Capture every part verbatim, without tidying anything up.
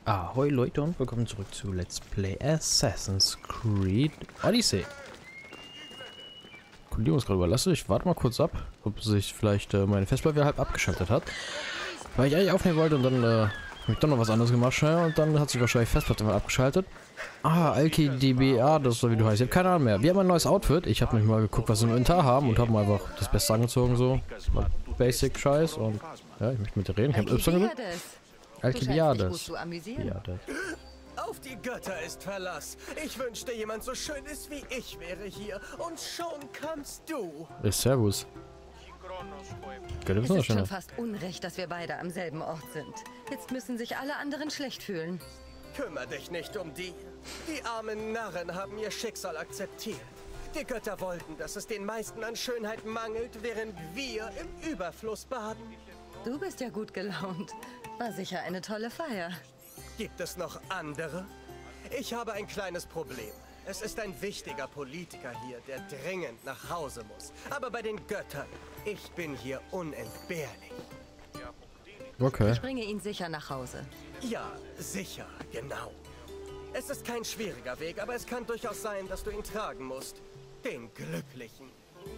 Ahoi Leute und willkommen zurück zu Let's Play Assassin's Creed Odyssey. Kundierungsgrad überlasse. Ich warte mal kurz ab, ob sich vielleicht äh, meine Festplatte halb abgeschaltet hat. Weil ich eigentlich aufnehmen wollte und dann äh, habe ich doch noch was anderes gemacht schnell und dann hat sich wahrscheinlich Festplatte mal abgeschaltet. Ah, Alki D B A, das ist so wie du heißt. Ich habe keine Ahnung mehr. Wir haben ein neues Outfit. Ich habe nämlich mal geguckt, was wir im Inventar haben und habe mal einfach das Beste angezogen, so. Basic Scheiß und ja, ich möchte mit dir reden. Ich habe Y gemacht. Alkibiades. Auf die Götter ist Verlass. Ich wünschte, jemand so schön ist wie ich wäre hier. Und schon kannst du. Ist Servus. Es ist schon fast unrecht, dass wir beide am selben Ort sind. Jetzt müssen sich alle anderen schlecht fühlen. Kümmer dich nicht um die. Die armen Narren haben ihr Schicksal akzeptiert. Die Götter wollten, dass es den meisten an Schönheit mangelt, während wir im Überfluss baden. Du bist ja gut gelaunt. War sicher eine tolle Feier. Gibt es noch andere? Ich habe ein kleines Problem. Es ist ein wichtiger Politiker hier, der dringend nach Hause muss. Aber bei den Göttern, ich bin hier unentbehrlich. Okay. Ich bringe ihn sicher nach Hause. Ja, sicher, genau. Es ist kein schwieriger Weg, aber es kann durchaus sein, dass du ihn tragen musst. Den Glücklichen.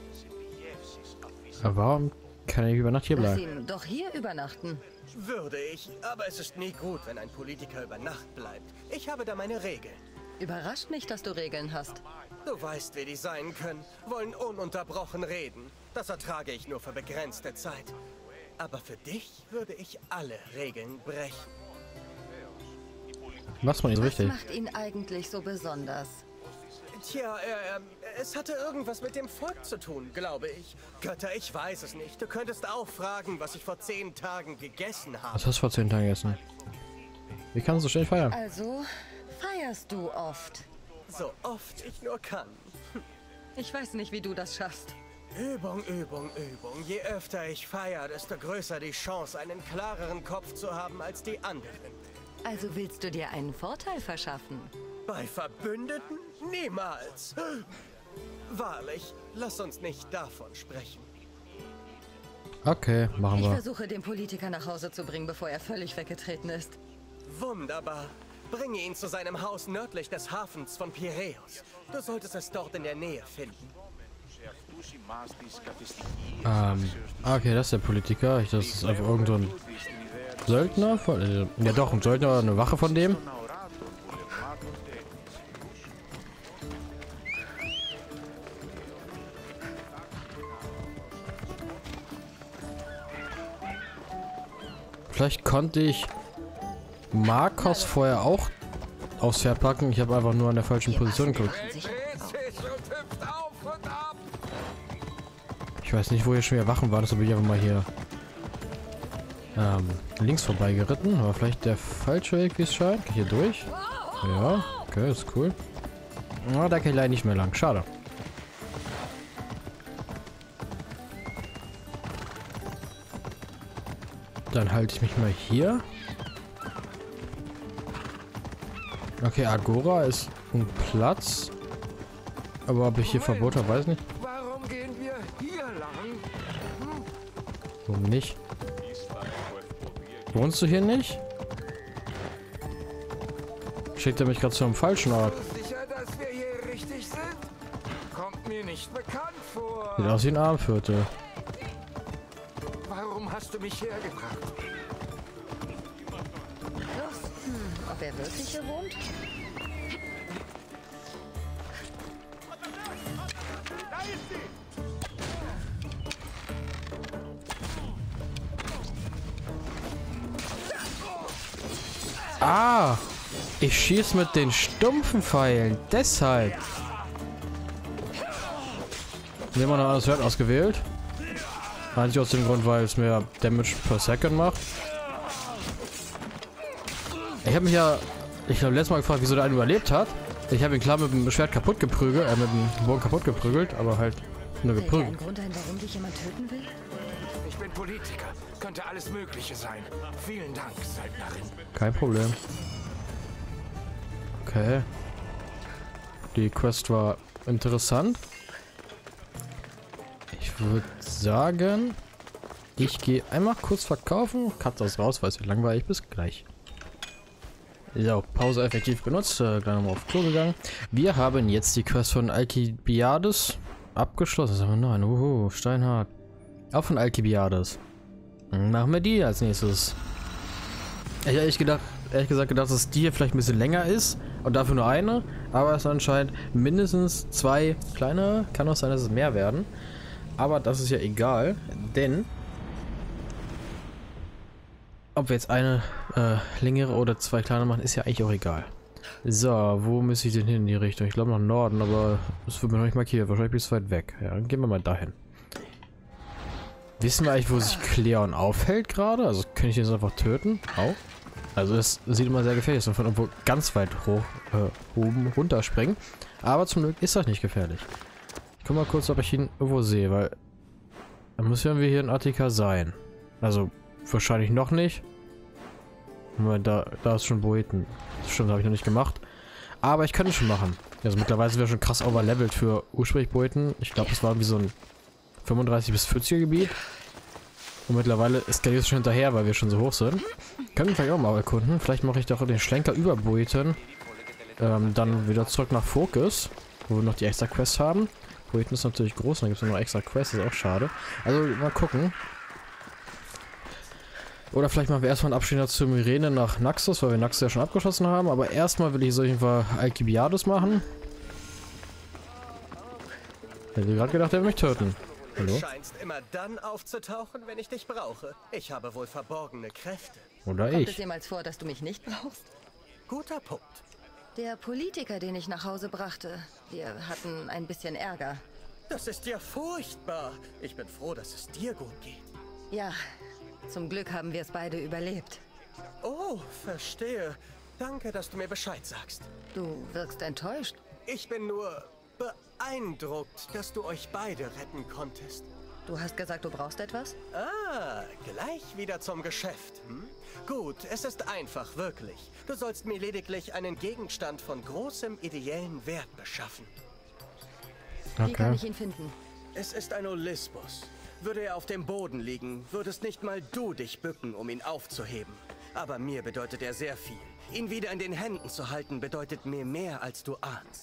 Aber warum kann er über Nacht hier Lass bleiben? ihn doch hier übernachten. Würde ich, aber es ist nie gut, wenn ein Politiker über Nacht bleibt. Ich habe da meine Regeln. Überrascht mich, dass du Regeln hast. Du weißt, wie die sein können. Wollen ununterbrochen reden. Das ertrage ich nur für begrenzte Zeit. Aber für dich würde ich alle Regeln brechen. Mach's mal nicht Was richtig. macht ihn eigentlich so besonders? Tja, äh, äh, es hatte irgendwas mit dem Volk zu tun, glaube ich. Götter, ich weiß es nicht. Du könntest auch fragen, was ich vor zehn Tagen gegessen habe. Was hast du vor zehn Tagen gegessen? Wie kannst du so schnell feiern? Also, feierst du oft? So oft ich nur kann. Ich weiß nicht, wie du das schaffst. Übung, Übung, Übung. Je öfter ich feiere, desto größer die Chance, einen klareren Kopf zu haben als die anderen. Also willst du dir einen Vorteil verschaffen? Bei Verbündeten? Niemals. Wahrlich, lass uns nicht davon sprechen. Okay, machen Ich wir. versuche, den Politiker nach Hause zu bringen, bevor er völlig weggetreten ist. Wunderbar. Bringe ihn zu seinem Haus nördlich des Hafens von Piräus. Du solltest es dort in der Nähe finden. Ähm, okay, das ist der Politiker. Ich, das ist einfach irgend so ein Söldner von, äh, ja doch, ein Söldner oder eine Wache von dem. Vielleicht konnte ich Marcos vorher auch aufs Pferd packen. Ich habe einfach nur an der falschen Position geguckt. Ich weiß nicht, wo hier schon wieder Wachen waren. Das bin ich einfach mal hier ähm, links vorbei geritten. Aber vielleicht der falsche Weg, wie es scheint. Hier durch. Ja, okay, ist cool. Na, da kann ich leider nicht mehr lang. Schade. Dann halte ich mich mal hier. Okay, Agora ist ein Platz. Aber ob ich hier Verbot habe, weiß nicht. Warum gehen wir hier lang? Warum nicht? Wohnst du hier nicht? Schickt er mich gerade zu einem falschen Ort. Bist du sicher, dass wir hier richtig sind? Kommt mir nicht bekannt vor. Sieht aus wie ein Armviertel. Warum hast du mich hergebracht? Los, hm, ob er wirklich hier wohnt? Ah! Ich schieße mit den stumpfen Pfeilen. Deshalb. Wir haben noch alles Wert ausgewählt. Eigentlich aus dem Grund, weil es mehr Damage per Second macht. Ich habe mich ja, ich habe letztes Mal gefragt, wieso der einen überlebt hat. Ich habe ihn klar mit dem Schwert kaputt geprügelt, äh, mit dem Bogen kaputt geprügelt, aber halt nur Fällt dir ein geprügelt. Grund ein, warum dich jemand töten will? Ich bin Politiker. Könnte alles Mögliche sein. Vielen Dank, Söldnerin. Kein Problem. Okay. Die Quest war interessant. Ich würde sagen, ich gehe einmal kurz verkaufen, cut das raus, weil es langweilig. Bis gleich. So, Pause effektiv genutzt, äh, gleich nochmal auf Klo gegangen. Wir haben jetzt die Quest von Alkibiades abgeschlossen. Das haben wir noch eine. Uhu, steinhart. Auch von Alkibiades. Machen wir die als nächstes. Ich hätte ehrlich, gedacht, ehrlich gesagt gedacht, dass die hier vielleicht ein bisschen länger ist und dafür nur eine. Aber es sind anscheinend mindestens zwei kleine. Kann auch sein, dass es mehr werden. Aber das ist ja egal, denn ob wir jetzt eine äh, längere oder zwei kleine machen, ist ja eigentlich auch egal. So, wo muss ich denn hin in die Richtung? Ich glaube nach Norden, aber das wird mir noch nicht markiert. Wahrscheinlich bis weit weg. Ja, dann gehen wir mal dahin. Wissen wir eigentlich, wo sich Cleon aufhält gerade? Also kann ich den jetzt einfach töten? Auch? Also es sieht immer sehr gefährlich aus, wenn von irgendwo ganz weit hoch äh, oben runterspringen. Aber zum Glück ist das nicht gefährlich. Ich guck mal kurz, ob ich ihn irgendwo sehe, weil dann muss ja irgendwie hier in Attika sein. Also wahrscheinlich noch nicht. Da, da ist schon Boeten. Das stimmt, habe ich noch nicht gemacht. Aber ich könnte es schon machen. Also mittlerweile sind wir schon krass overlevelt für ursprünglich Boeten. Ich glaube, es war wie so ein fünfunddreißig bis vierziger Gebiet. Und mittlerweile skaliert es schon hinterher, weil wir schon so hoch sind. Können wir vielleicht auch mal erkunden. Vielleicht mache ich doch den Schlenker über Boeten. Ähm, dann wieder zurück nach Focus, wo wir noch die extra Quests haben. Boeten ist natürlich groß, dann gibt es noch extra Quests, ist auch schade. Also mal gucken. Oder vielleicht machen wir erstmal einen Abstecher zu Myrene nach Naxos, weil wir Naxos ja schon abgeschlossen haben. Aber erstmal will ich so jeden Alkibiades machen. Hätte gerade gedacht, er will mich töten. Hallo? Du scheinst immer dann aufzutauchen, wenn ich dich brauche. Ich habe wohl verborgene Kräfte. Oder Kommt es ich. jemals vor, dass du mich nicht brauchst? Guter Punkt. Der Politiker, den ich nach Hause brachte, wir hatten ein bisschen Ärger. Das ist ja furchtbar. Ich bin froh, dass es dir gut geht. Ja, zum Glück haben wir es beide überlebt. Oh, verstehe. Danke, dass du mir Bescheid sagst. Du wirkst enttäuscht. Ich bin nur beeindruckt, dass du euch beide retten konntest. Du hast gesagt, du brauchst etwas? Ah, gleich wieder zum Geschäft. Hm? Gut, es ist einfach, wirklich. Du sollst mir lediglich einen Gegenstand von großem ideellen Wert beschaffen. Wie kann Okay. ich ihn finden? Es ist ein Olyspus. Würde er auf dem Boden liegen, würdest nicht mal du dich bücken, um ihn aufzuheben. Aber mir bedeutet er sehr viel. Ihn wieder in den Händen zu halten, bedeutet mir mehr, als du ahnst.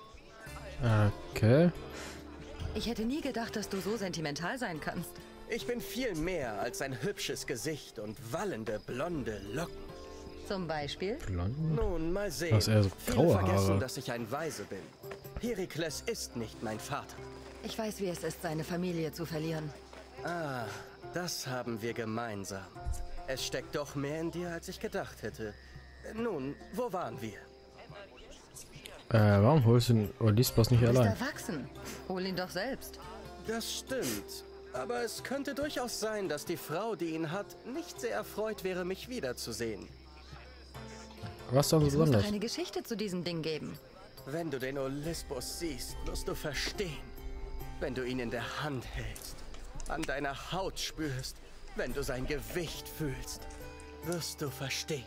Okay. Ich hätte nie gedacht, dass du so sentimental sein kannst. Ich bin viel mehr als ein hübsches Gesicht und wallende, blonde Locken. Zum Beispiel? Blond. Nun, mal sehen. Das ist eher so Viele graue vergessen, Haare. dass ich ein Weise bin. Perikles ist nicht mein Vater. Ich weiß, wie es ist, seine Familie zu verlieren. Ah, das haben wir gemeinsam. Es steckt doch mehr in dir, als ich gedacht hätte. Nun, wo waren wir? Äh, warum holst du den Olyspus nicht Du bist allein? erwachsen. Hol ihn doch selbst. Das stimmt. Aber es könnte durchaus sein, dass die Frau, die ihn hat, nicht sehr erfreut wäre, mich wiederzusehen. Was dann so Es muss doch besonders? eine Geschichte zu diesem Ding geben. Wenn du den Olyspus siehst, wirst du verstehen. Wenn du ihn in der Hand hältst, an deiner Haut spürst, wenn du sein Gewicht fühlst, wirst du verstehen.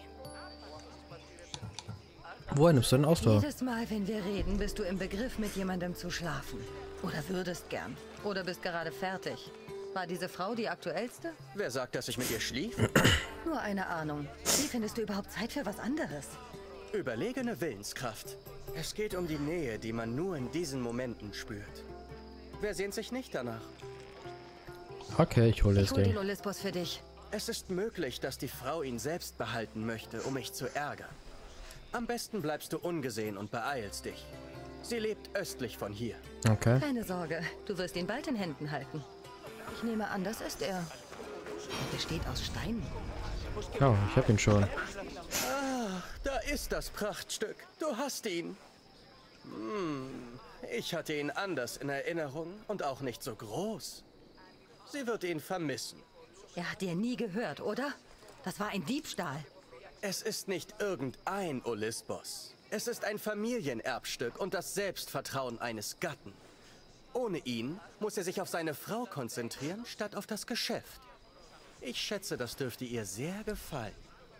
Woher nimmst du denn Ausdauer? Jedes Mal, wenn wir reden, bist du im Begriff, mit jemandem zu schlafen. Oder würdest gern. Oder bist gerade fertig. War diese Frau die aktuellste? Wer sagt, dass ich mit ihr schlief? Nur eine Ahnung. Wie findest du überhaupt Zeit für was anderes? Überlegene Willenskraft. Es geht um die Nähe, die man nur in diesen Momenten spürt. Wer sehnt sich nicht danach? Okay, ich hole Ich das hol Ding. den Olyspus für dich. Es ist möglich, dass die Frau ihn selbst behalten möchte, um mich zu ärgern. Am besten bleibst du ungesehen und beeilst dich. Sie lebt östlich von hier. Okay. Keine Sorge, du wirst ihn bald in Händen halten. Ich nehme an, das ist er. Er besteht aus Steinen. Ja, ich hab ihn schon. Ah, da ist das Prachtstück. Du hast ihn. Hm, ich hatte ihn anders in Erinnerung und auch nicht so groß. Sie wird ihn vermissen. Er hat dir nie gehört, oder? Das war ein Diebstahl. Es ist nicht irgendein Olyspus. Es ist ein Familienerbstück und das Selbstvertrauen eines Gatten. Ohne ihn muss er sich auf seine Frau konzentrieren, statt auf das Geschäft. Ich schätze, das dürfte ihr sehr gefallen.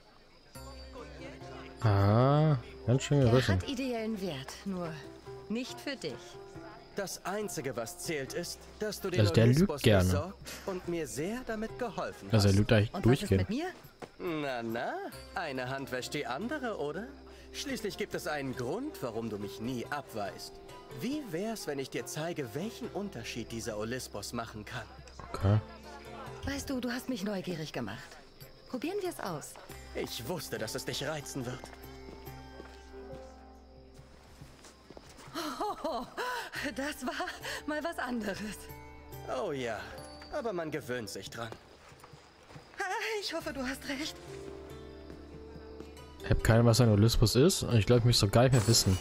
Ah, ganz schön Er gerissen. hat ideellen Wert, nur nicht für dich. Das Einzige, was zählt, ist, dass du den Also der lügt Olyspus gerne. besorgt und mir sehr damit geholfen hast. Also er lügt eigentlich Und was ist durchgehend. mit mir? Na, na, eine Hand wäscht die andere, oder? Schließlich gibt es einen Grund, warum du mich nie abweist. Wie wär's, wenn ich dir zeige, welchen Unterschied dieser Olyspos machen kann? Okay. Weißt du, du hast mich neugierig gemacht. Probieren wir es aus. Ich wusste, dass es dich reizen wird. Oh, das war mal was anderes. Oh ja, aber man gewöhnt sich dran. Ich hoffe, du hast recht. Ich habe keine Ahnung, was ein Olyspos ist. Und ich glaube, ich müsste doch gar nicht mehr wissen.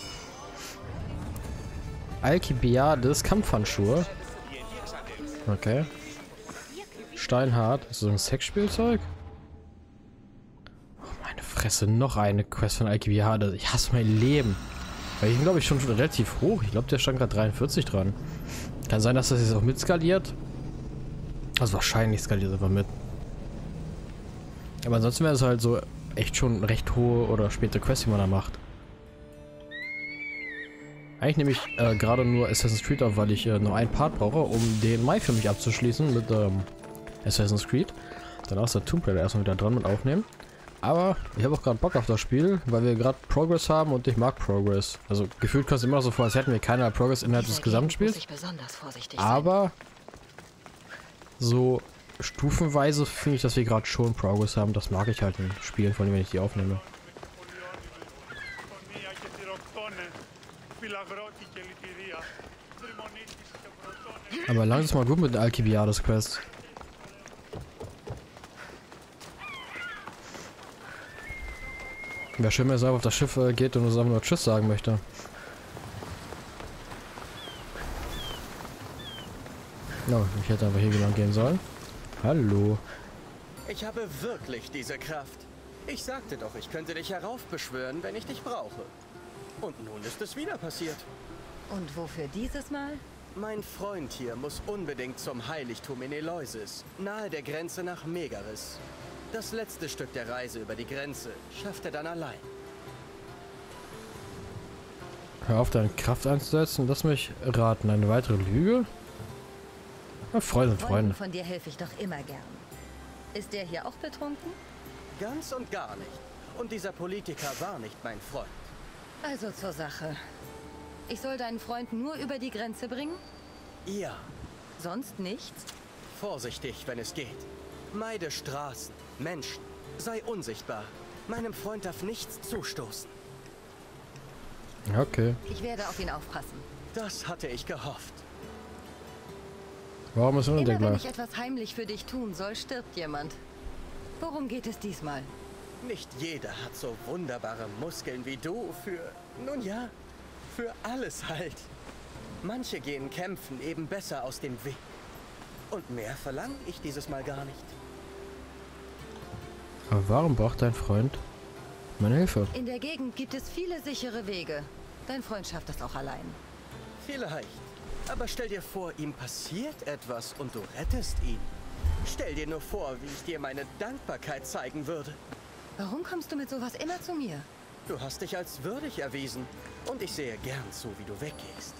Alkibiades Kampfhandschuhe. Okay. Steinhart. Ist das so ein Sexspielzeug? Oh, meine Fresse. Noch eine Quest von Alkibiades. Ich hasse mein Leben. Weil ich bin, glaube ich, schon relativ hoch. Ich glaube, der stand gerade dreiundvierzig dran. Kann sein, dass das jetzt auch mit skaliert. Also wahrscheinlich skaliert einfach mit. Aber ansonsten wäre es halt so echt schon recht hohe oder späte Quests, die man da macht. Eigentlich nehme ich äh, gerade nur Assassin's Creed auf, weil ich äh, noch einen Part brauche, um den Mai für mich abzuschließen mit ähm, Assassin's Creed. Danach ist der Tomb Raider erstmal wieder dran mit aufnehmen. Aber ich habe auch gerade Bock auf das Spiel, weil wir gerade Progress haben und ich mag Progress. Also gefühlt kommt es immer so vor, als hätten wir keinerlei Progress innerhalb des Gesamtspiels. Aber so stufenweise finde ich, dass wir gerade schon Progress haben. Das mag ich halt in Spielen, von denen ich die aufnehme. Aber langsam mal gut mit der Alkibiades Quest. Wäre schön, wenn er einfach auf das Schiff äh, geht und uns einfach nur Tschüss sagen möchte. No, ich hätte einfach hier lang gehen sollen. Hallo. Ich habe wirklich diese Kraft. Ich sagte doch, ich könnte dich heraufbeschwören, wenn ich dich brauche. Und nun ist es wieder passiert. Und wofür dieses Mal? Mein Freund hier muss unbedingt zum Heiligtum in Eleusis, nahe der Grenze nach Megaris. Das letzte Stück der Reise über die Grenze schafft er dann allein. Hör auf, deine Kraft einzusetzen. Lass mich raten. Eine weitere Lüge? Ja, Freunde und Freunde. Von dir helfe ich doch immer gern. Ist der hier auch betrunken? Ganz und gar nicht. Und dieser Politiker war nicht mein Freund. Also zur Sache. Ich soll deinen Freund nur über die Grenze bringen? Ja. Sonst nichts? Vorsichtig, wenn es geht. Meide Straßen, Menschen. Sei unsichtbar. Meinem Freund darf nichts zustoßen. Okay. Ich werde auf ihn aufpassen. Das hatte ich gehofft. Warum ist Immer wenn unentdeckbar? ich etwas heimlich für dich tun soll, stirbt jemand. Worum geht es diesmal? Nicht jeder hat so wunderbare Muskeln wie du für, nun ja, für alles halt. Manche gehen kämpfen eben besser aus dem Weg. Und mehr verlange ich dieses Mal gar nicht. Aber warum braucht dein Freund meine Hilfe? In der Gegend gibt es viele sichere Wege. Dein Freund schafft das auch allein. Vielleicht. Aber stell dir vor, ihm passiert etwas und du rettest ihn. Stell dir nur vor, wie ich dir meine Dankbarkeit zeigen würde. Warum kommst du mit sowas immer zu mir? Du hast dich als würdig erwiesen. Und ich sehe gern zu, wie du weggehst.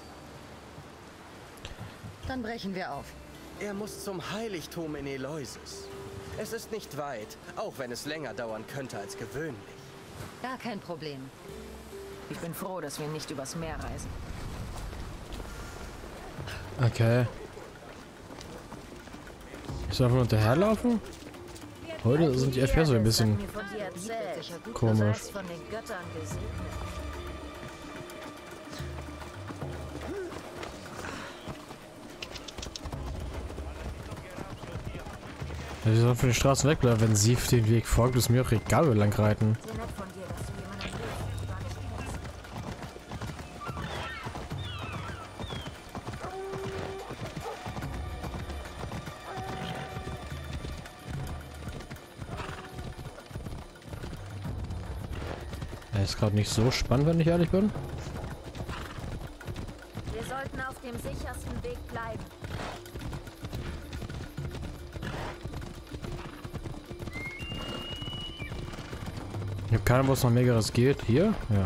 Dann brechen wir auf. Er muss zum Heiligtum in Eleusis. Es ist nicht weit, auch wenn es länger dauern könnte als gewöhnlich. Gar kein Problem. Ich bin froh, dass wir nicht übers Meer reisen. Okay. Ich soll einfach nur hinterherlaufen? Heute sind die F P S so ein bisschen komisch. Von den Göttern gesegnet. Ja, die sollen von den Straßen wegbleiben, wenn sie den Weg folgt, ist mir auch egal, wo wir lang reiten. Sehr nett von dir, dass du jemanden hilfst, den du gar nicht kennst. Ja, ist gerade nicht so spannend, wenn ich ehrlich bin. Wir sollten auf dem sichersten Weg bleiben. Ich habe keine Ahnung, wo es noch Megaris geht. Hier? Ja.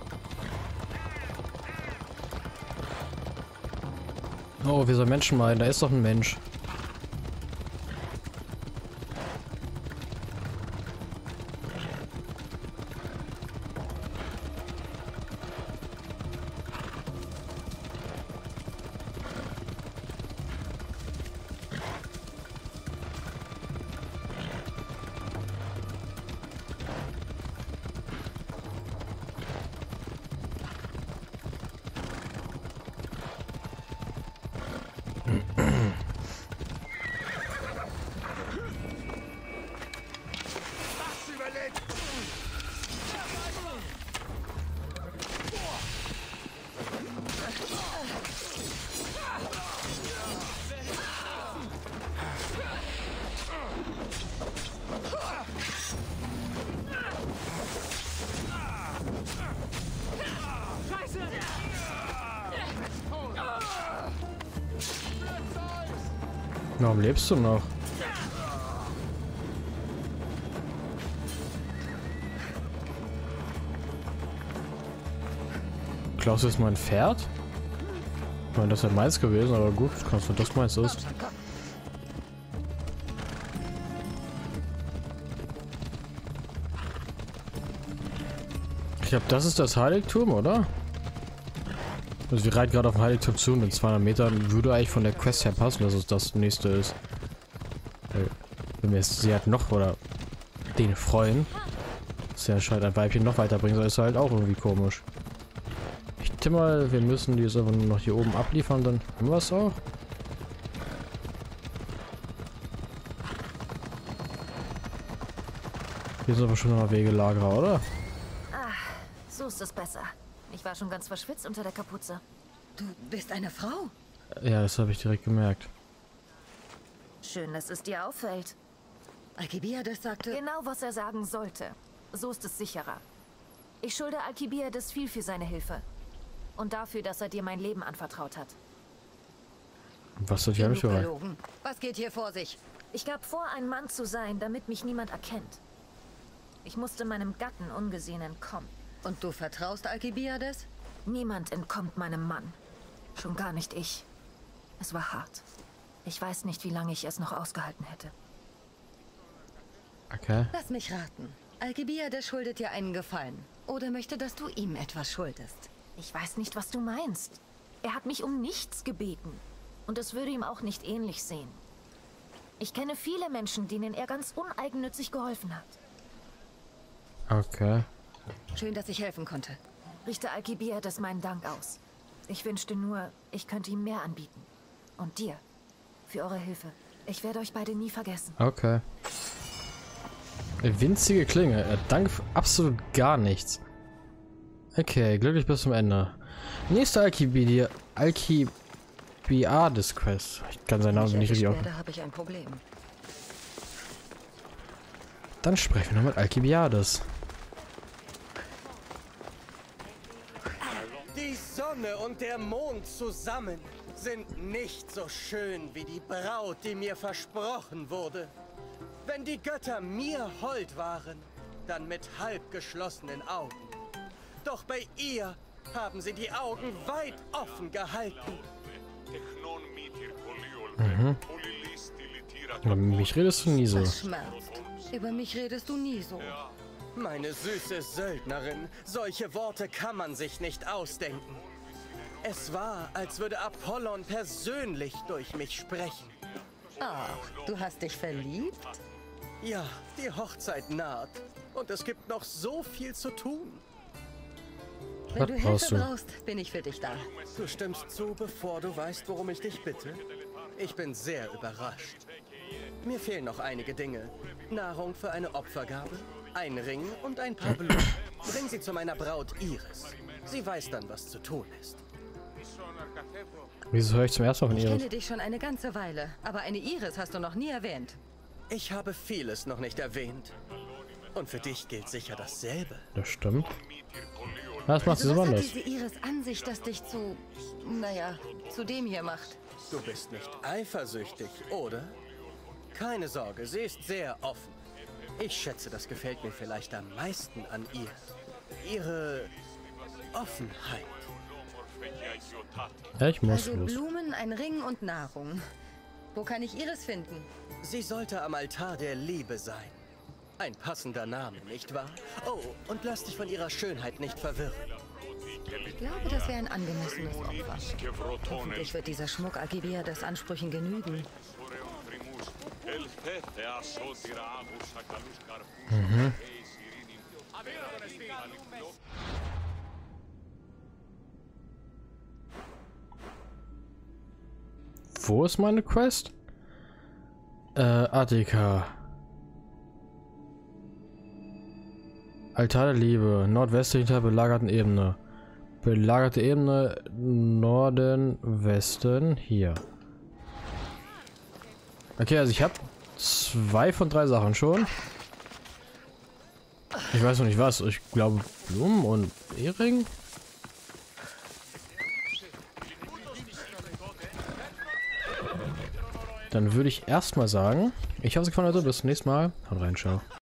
Oh, wir sollen Menschen meinen. Da ist doch ein Mensch. Warum lebst du noch? Klaus ist mein Pferd? Ich meine, das wäre meins gewesen, aber gut, kannst du das meins ist. Ich glaube, das ist das Heiligtum, oder? Also wir reiten gerade auf dem Heiligtum zu und in zweihundert Metern würde eigentlich von der Quest her passen, dass es das nächste ist. Wenn wir es sie halt noch oder den freuen, dass er anscheinend ein Weibchen noch weiterbringen soll, ist halt auch irgendwie komisch. Ich tippe mal, wir müssen die jetzt einfach nur noch hier oben abliefern, dann haben wir es auch. Hier sind aber schon noch Wegelagerer, oder? So ist es besser. Ich war schon ganz verschwitzt unter der Kapuze. Du bist eine Frau? Ja, das habe ich direkt gemerkt. Schön, dass es dir auffällt. Alkibiades sagte... Genau, was er sagen sollte. So ist es sicherer. Ich schulde Alkibiades viel für seine Hilfe. Und dafür, dass er dir mein Leben anvertraut hat. Was hat hier mich bereit? Was geht hier vor sich? Ich gab vor, ein Mann zu sein, damit mich niemand erkennt. Ich musste meinem Gatten ungesehen entkommen. Und du vertraust Alkibiades? Niemand entkommt meinem Mann. Schon gar nicht ich. Es war hart. Ich weiß nicht, wie lange ich es noch ausgehalten hätte. Okay. Lass mich raten. Alkibiades schuldet dir einen Gefallen. Oder möchte, dass du ihm etwas schuldest. Ich weiß nicht, was du meinst. Er hat mich um nichts gebeten. Und es würde ihm auch nicht ähnlich sehen. Ich kenne viele Menschen, denen er ganz uneigennützig geholfen hat. Okay. Schön, dass ich helfen konnte. Richte Alkibiades meinen Dank aus. Ich wünschte nur, ich könnte ihm mehr anbieten. Und dir. Für eure Hilfe. Ich werde euch beide nie vergessen. Okay. Eine winzige Klinge. Äh, danke für absolut gar nichts. Okay, glücklich bis zum Ende. Nächste Alkibiades Alkibiades Quest. Ich kann seinen Namen nicht richtig auf. Da habe ich ein Problem. Dann sprechen wir noch mit Alkibiades. Die Sonne und der Mond zusammen sind nicht so schön wie die Braut, die mir versprochen wurde. Wenn die Götter mir hold waren, dann mit halb geschlossenen Augen. Doch bei ihr haben sie die Augen weit offen gehalten. Mhm. Über mich redest du nie so. Das schmerzt. Über mich redest du nie so. Meine süße Söldnerin, solche Worte kann man sich nicht ausdenken. Es war, als würde Apollon persönlich durch mich sprechen. Ach, du hast dich verliebt? Ja, die Hochzeit naht. Und es gibt noch so viel zu tun. Wenn Was du brauchst Hilfe du? brauchst, bin ich für dich da. Du stimmst zu, bevor du weißt, worum ich dich bitte? Ich bin sehr überrascht. Mir fehlen noch einige Dinge. Nahrung für eine Opfergabe, ein Ring und ein paar Blumen. Bring sie zu meiner Braut Iris. Sie weiß dann, was zu tun ist. Wieso höre ich zum ersten Mal von Ich Iris? kenne dich schon eine ganze Weile, aber eine Iris hast du noch nie erwähnt. Ich habe vieles noch nicht erwähnt. Und für dich gilt sicher dasselbe. Das stimmt. Was machst du so Also was hat anders? diese Iris an sich, das dich zu, naja, zu dem hier macht? Du bist nicht eifersüchtig, oder? Keine Sorge, sie ist sehr offen. Ich schätze, das gefällt mir vielleicht am meisten an ihr. Ihre Offenheit. Ja, ich muss Also los. Blumen, ein Ring und Nahrung. Wo kann ich Iris finden? Sie sollte am Altar der Liebe sein. Ein passender Name, nicht wahr? Oh, und lass dich von ihrer Schönheit nicht verwirren. Ich glaube, das wäre ein angemessenes Opfer. Hoffentlich wird dieser Schmuck Alkibiades Ansprüchen genügen. Mhm. Wo ist meine Quest? Äh, Attika. Altar der Liebe, nordwestlich hinter belagerten Ebene. Belagerte Ebene, Norden, Westen, hier. Okay, also ich habe zwei von drei Sachen schon. Ich weiß noch nicht was. Ich glaube Blumen und Ehering. dann würde ich erstmal sagen, ich hoffe, es gefallen hat. Bis zum nächsten Mal. Haut rein, ciao.